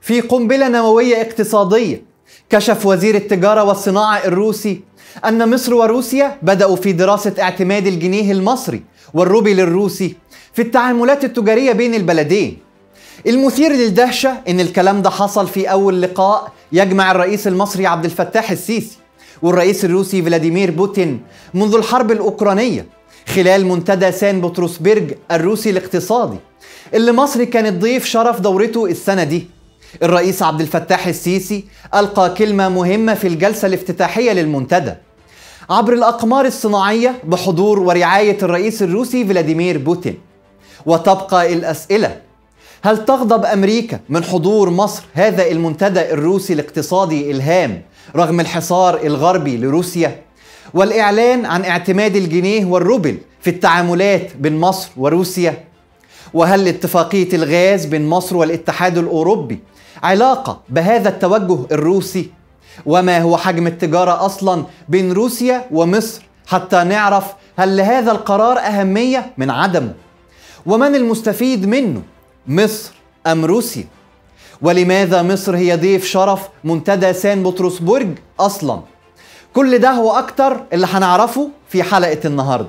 في قنبلة نووية اقتصادية. كشف وزير التجارة والصناعة الروسي أن مصر وروسيا بدأوا في دراسة اعتماد الجنيه المصري والروبل الروسي في التعاملات التجارية بين البلدين. المثير للدهشة إن الكلام ده حصل في أول لقاء يجمع الرئيس المصري عبد الفتاح السيسي والرئيس الروسي فلاديمير بوتين منذ الحرب الأوكرانية خلال منتدى سان بطرسبرج الروسي الاقتصادي اللي مصر كانت ضيف شرف دورته السنة دي. الرئيس عبد الفتاح السيسي ألقى كلمة مهمة في الجلسة الافتتاحية للمنتدى عبر الأقمار الصناعية بحضور ورعاية الرئيس الروسي فلاديمير بوتين. وتبقى الأسئلة: هل تغضب أمريكا من حضور مصر هذا المنتدى الروسي الاقتصادي الهام رغم الحصار الغربي لروسيا والإعلان عن اعتماد الجنيه والروبل في التعاملات بين مصر وروسيا؟ وهل اتفاقية الغاز بين مصر والاتحاد الأوروبي علاقة بهذا التوجه الروسي؟ وما هو حجم التجارة أصلا بين روسيا ومصر حتى نعرف هل لهذا القرار أهمية من عدمه؟ ومن المستفيد منه، مصر أم روسيا؟ ولماذا مصر هي ضيف شرف منتدى سان بطرسبرج أصلا؟ كل ده وأكتر اللي هنعرفه في حلقة النهاردة.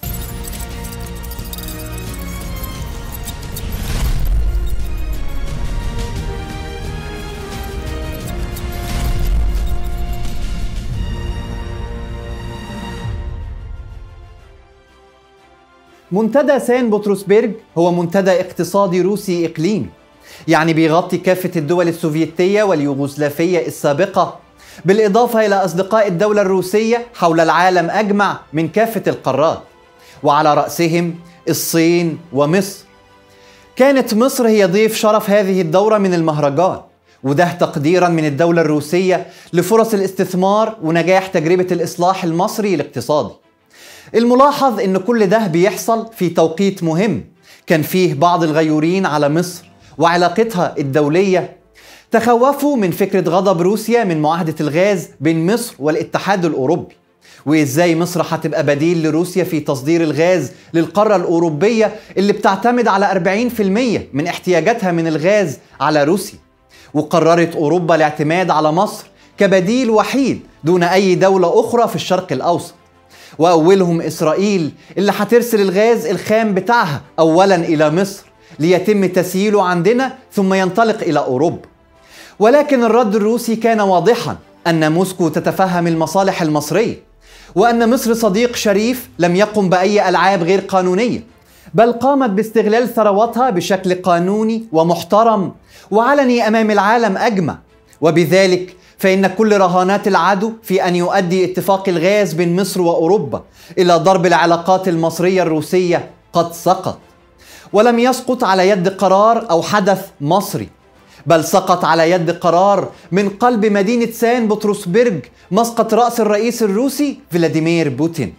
منتدى سان بطرسبرج هو منتدى اقتصادي روسي إقليمي، يعني بيغطي كافة الدول السوفيتية واليوغوسلافية السابقة بالإضافة إلى أصدقاء الدولة الروسية حول العالم أجمع من كافة القارات، وعلى رأسهم الصين ومصر. كانت مصر هي ضيف شرف هذه الدورة من المهرجان، وده تقديرا من الدولة الروسية لفرص الاستثمار ونجاح تجربة الإصلاح المصري الاقتصادي. الملاحظ إن كل ده بيحصل في توقيت مهم كان فيه بعض الغيورين على مصر وعلاقتها الدولية تخوفوا من فكرة غضب روسيا من معاهدة الغاز بين مصر والاتحاد الأوروبي، وإزاي مصر هتبقى بديل لروسيا في تصدير الغاز للقارة الأوروبية اللي بتعتمد على 40% من احتياجاتها من الغاز على روسيا. وقررت أوروبا الاعتماد على مصر كبديل وحيد دون أي دولة أخرى في الشرق الأوسط، وأولهم إسرائيل اللي هترسل الغاز الخام بتاعها أولا إلى مصر ليتم تسييله عندنا ثم ينطلق إلى أوروبا. ولكن الرد الروسي كان واضحا أن موسكو تتفهم المصالح المصرية، وأن مصر صديق شريف لم يقم بأي ألعاب غير قانونية، بل قامت باستغلال ثرواتها بشكل قانوني ومحترم وعلني أمام العالم أجمع. وبذلك فإن كل رهانات العدو في أن يؤدي اتفاق الغاز بين مصر وأوروبا إلى ضرب العلاقات المصرية الروسية قد سقط. ولم يسقط على يد قرار أو حدث مصري، بل سقط على يد قرار من قلب مدينة سان بطرسبرج مسقط رأس الرئيس الروسي فلاديمير بوتين.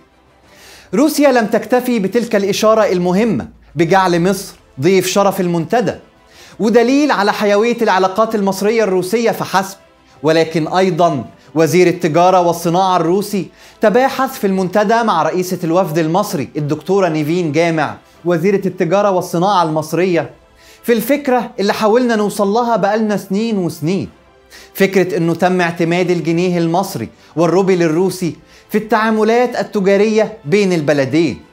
روسيا لم تكتفي بتلك الإشارة المهمة بجعل مصر ضيف شرف المنتدى ودليل على حيوية العلاقات المصرية الروسية فحسب، ولكن أيضا وزير التجارة والصناعة الروسي تباحث في المنتدى مع رئيسة الوفد المصري الدكتورة نيفين جامع وزيرة التجارة والصناعة المصرية في الفكرة اللي حاولنا نوصل لها بقالنا سنين وسنين، فكرة انه تم اعتماد الجنيه المصري والروبل الروسي في التعاملات التجارية بين البلدين.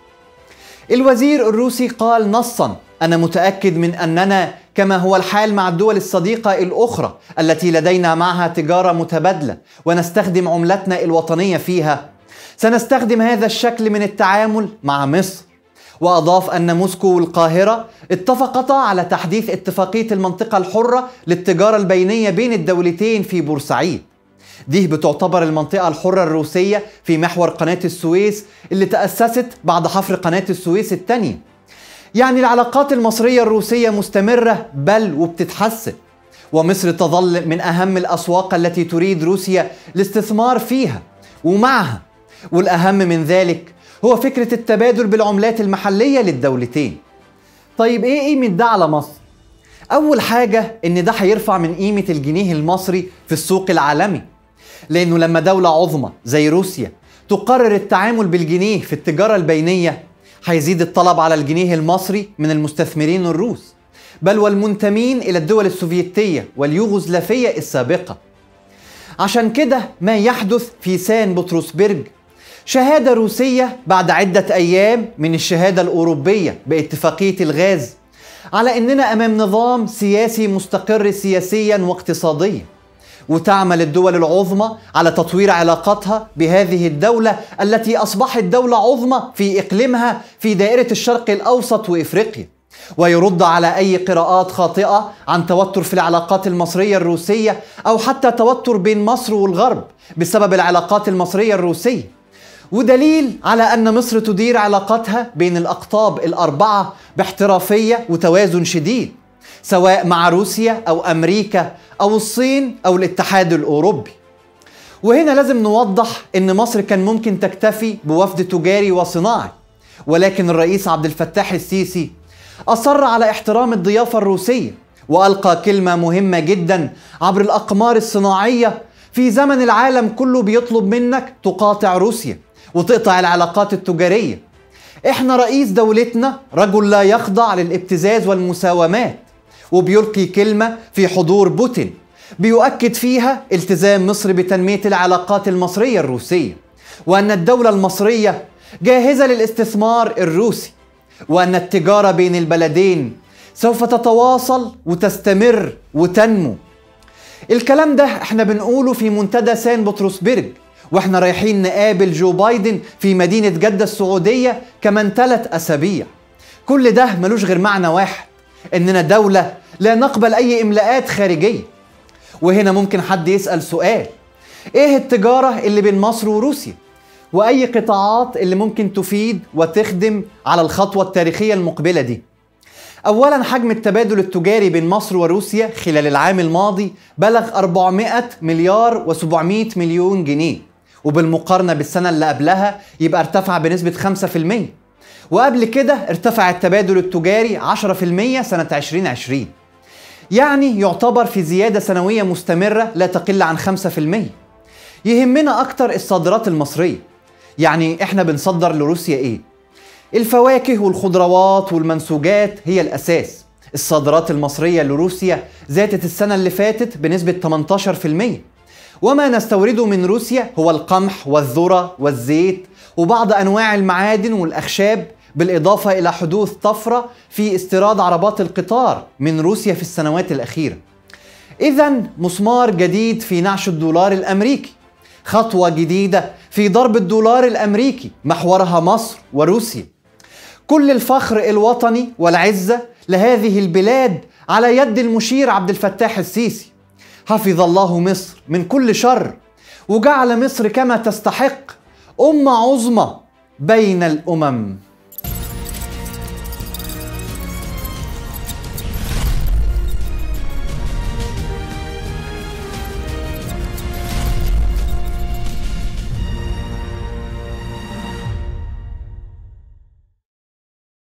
الوزير الروسي قال نصا: أنا متأكد من أننا كما هو الحال مع الدول الصديقة الأخرى التي لدينا معها تجارة متبادلة ونستخدم عملتنا الوطنية فيها، سنستخدم هذا الشكل من التعامل مع مصر. وأضاف أن موسكو والقاهرة اتفقتا على تحديث اتفاقية المنطقة الحرة للتجارة البينية بين الدولتين في بورسعيد. دي بتعتبر المنطقة الحرة الروسية في محور قناة السويس اللي تأسست بعد حفر قناة السويس الثانية. يعني العلاقات المصرية الروسية مستمرة بل وبتتحسن، ومصر تظل من أهم الأسواق التي تريد روسيا الاستثمار فيها ومعها. والأهم من ذلك هو فكرة التبادل بالعملات المحلية للدولتين. طيب إيه قيمة ده على مصر؟ أول حاجة إن ده هيرفع من قيمة الجنيه المصري في السوق العالمي، لأنه لما دولة عظمى زي روسيا تقرر التعامل بالجنيه في التجارة البينية هيزيد الطلب على الجنيه المصري من المستثمرين الروس، بل والمنتمين إلى الدول السوفيتية واليوغوسلافية السابقة. عشان كده ما يحدث في سان بطرسبرغ شهادة روسية بعد عدة أيام من الشهادة الأوروبية باتفاقية الغاز على أننا أمام نظام سياسي مستقر سياسيا واقتصاديا، وتعمل الدول العظمى على تطوير علاقاتها بهذه الدولة التي أصبحت دولة عظمى في إقليمها في دائرة الشرق الأوسط وإفريقيا، ويرد على أي قراءات خاطئة عن توتر في العلاقات المصرية الروسية أو حتى توتر بين مصر والغرب بسبب العلاقات المصرية الروسية. ودليل على أن مصر تدير علاقاتها بين الأقطاب الأربعة باحترافية وتوازن شديد، سواء مع روسيا أو أمريكا أو الصين أو الاتحاد الأوروبي. وهنا لازم نوضح أن مصر كان ممكن تكتفي بوفد تجاري وصناعي، ولكن الرئيس عبد الفتاح السيسي أصر على احترام الضيافة الروسية، وألقى كلمة مهمة جدا عبر الأقمار الصناعية في زمن العالم كله بيطلب منك تقاطع روسيا وتقطع العلاقات التجارية. احنا رئيس دولتنا رجل لا يخضع للابتزاز والمساومات، وبيلقي كلمة في حضور بوتين بيؤكد فيها التزام مصر بتنمية العلاقات المصرية الروسية، وأن الدولة المصرية جاهزة للاستثمار الروسي، وأن التجارة بين البلدين سوف تتواصل وتستمر وتنمو. الكلام ده احنا بنقوله في منتدى سان بطرسبرغ واحنا رايحين نقابل جو بايدن في مدينة جدة السعودية كمان 3 أسابيع. كل ده ملوش غير معنى واحد، اننا دولة لا نقبل اي املاءات خارجية. وهنا ممكن حد يسأل سؤال: ايه التجارة اللي بين مصر وروسيا؟ واي قطاعات اللي ممكن تفيد وتخدم على الخطوة التاريخية المقبلة دي؟ اولا، حجم التبادل التجاري بين مصر وروسيا خلال العام الماضي بلغ 400 مليار و700 مليون جنيه، وبالمقارنة بالسنة اللي قبلها يبقى ارتفع بنسبة 5%، وقبل كده ارتفع التبادل التجاري 10% سنة 2020. يعني يعتبر في زيادة سنوية مستمرة لا تقل عن 5%. يهمنا أكتر الصادرات المصرية. يعني احنا بنصدر لروسيا ايه؟ الفواكه والخضروات والمنسوجات هي الأساس. الصادرات المصرية لروسيا زادت السنة اللي فاتت بنسبة 18%، وما نستورده من روسيا هو القمح والذرة والزيت وبعض أنواع المعادن والأخشاب، بالإضافة إلى حدوث طفرة في استيراد عربات القطار من روسيا في السنوات الأخيرة. إذن مسمار جديد في نعش الدولار الأمريكي، خطوة جديدة في ضرب الدولار الأمريكي محورها مصر وروسيا. كل الفخر الوطني والعزة لهذه البلاد على يد المشير عبد الفتاح السيسي. حفظ الله مصر من كل شر، وجعل مصر كما تستحق أمة عظمى بين الأمم.